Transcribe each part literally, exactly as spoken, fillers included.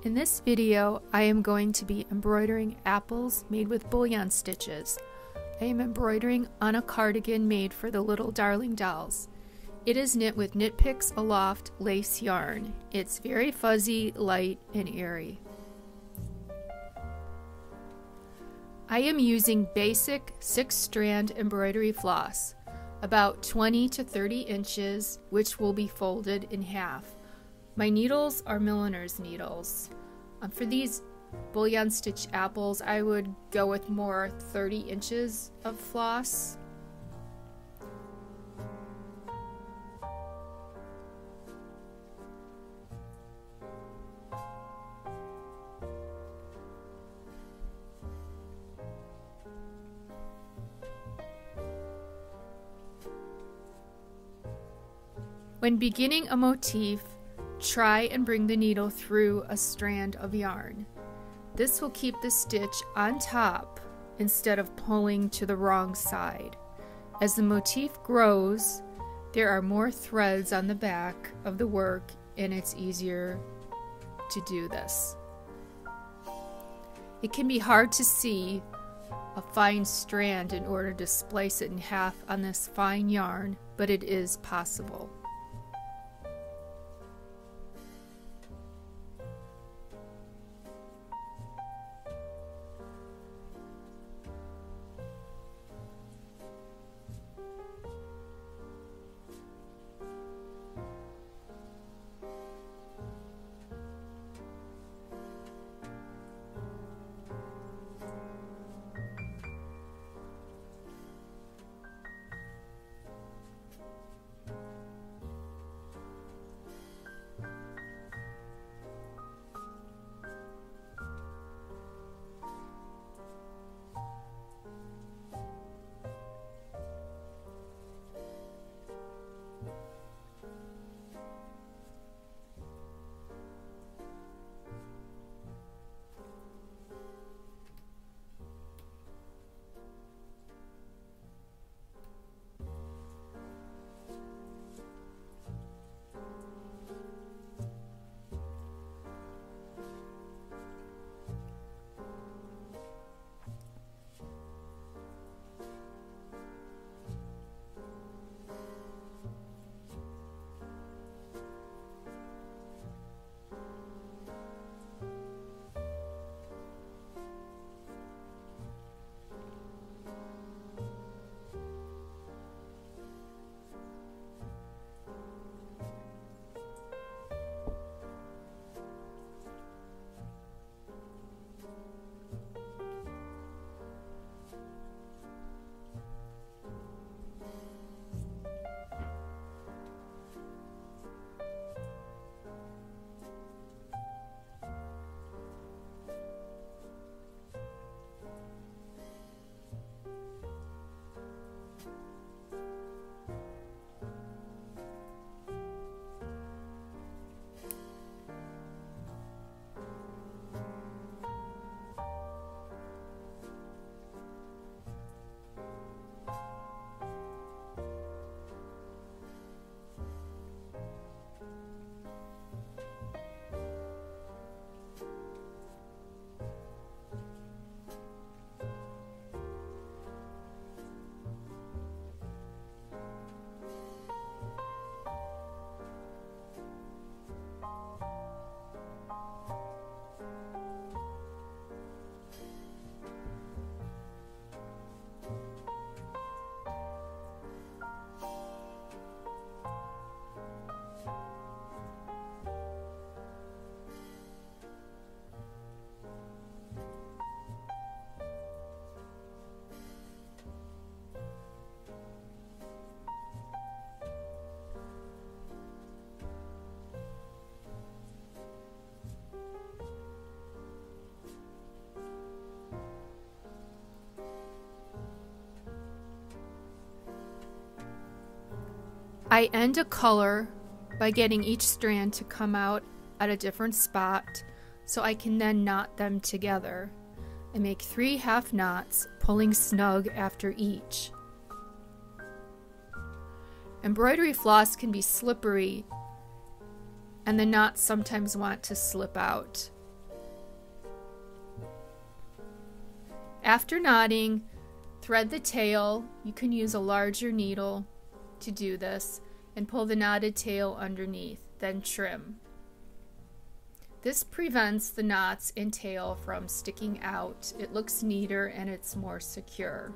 In this video, I am going to be embroidering apples made with bullion stitches. I am embroidering on a cardigan made for the Little Darling dolls. It is knit with Knit Picks Aloft lace yarn. It's very fuzzy, light, and airy. I am using basic six strand embroidery floss, about twenty to thirty inches, which will be folded in half. My needles are milliner's needles. Um, for these bullion stitch apples, I would go with more thirty inches of floss. When beginning a motif, try and bring the needle through a strand of yarn. This will keep the stitch on top instead of pulling to the wrong side. As the motif grows, there are more threads on the back of the work and it's easier to do this. It can be hard to see a fine strand in order to splice it in half on this fine yarn, but it is possible. I end a color by getting each strand to come out at a different spot so I can then knot them together. I make three half knots, pulling snug after each. Embroidery floss can be slippery and the knots sometimes want to slip out. After knotting, thread the tail. You can use a larger needle to do this, and pull the knotted tail underneath, then trim. This prevents the knots and tail from sticking out. It looks neater and it's more secure.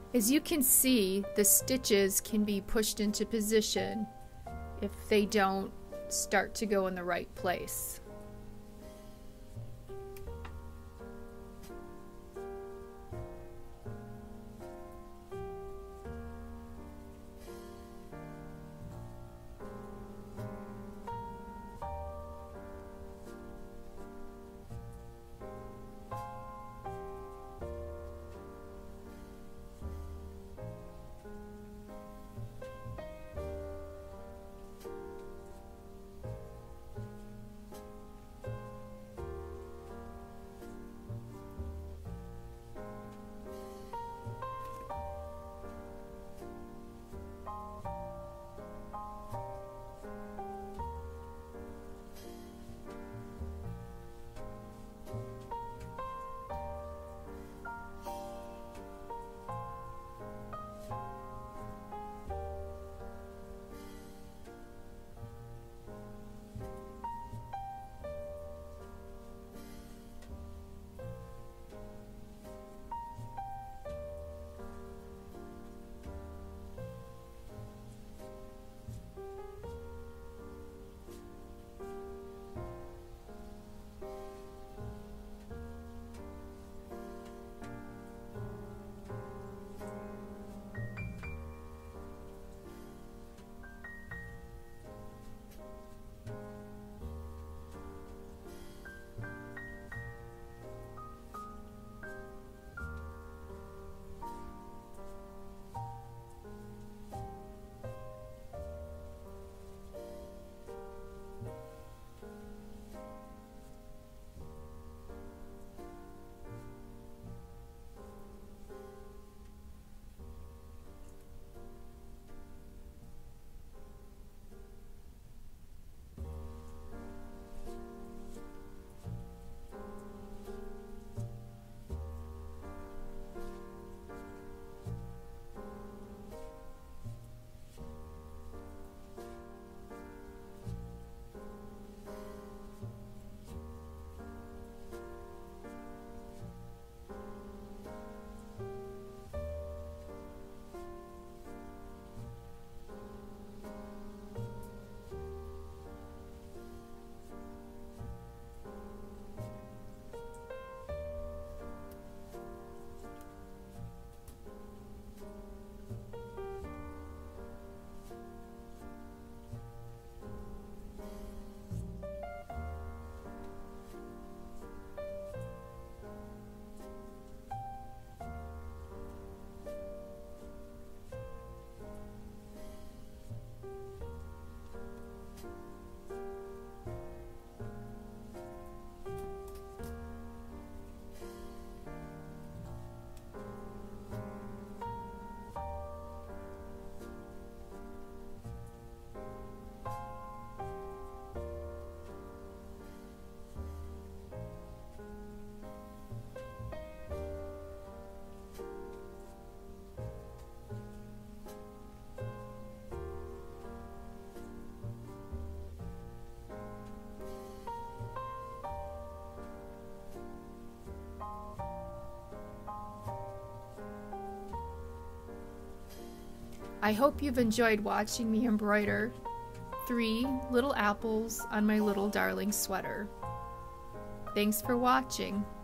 As you can see, the stitches can be pushed into position if they don't start to go in the right place. I hope you've enjoyed watching me embroider three little apples on my little darling sweater. Thanks for watching.